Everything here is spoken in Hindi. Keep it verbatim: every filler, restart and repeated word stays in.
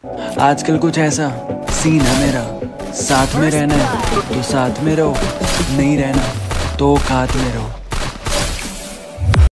आजकल कुछ ऐसा सीन है मेरा, साथ में रहना है तो साथ में रहो, नहीं रहना तो औकात में रहो।